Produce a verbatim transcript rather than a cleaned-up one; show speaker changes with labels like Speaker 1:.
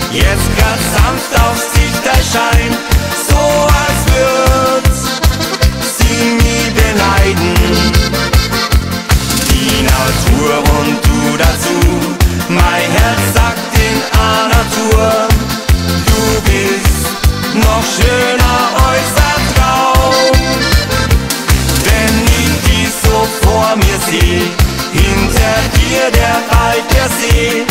Speaker 1: jetzt grad sanft auf sich erscheint, so als würd's sie nie beneiden. Die Natur und du dazu, mein Herz sagt in a Natur, du bist noch schöner als ein Traum. Wenn ich dich so vor mir seh, hinter dir der Wald, der See,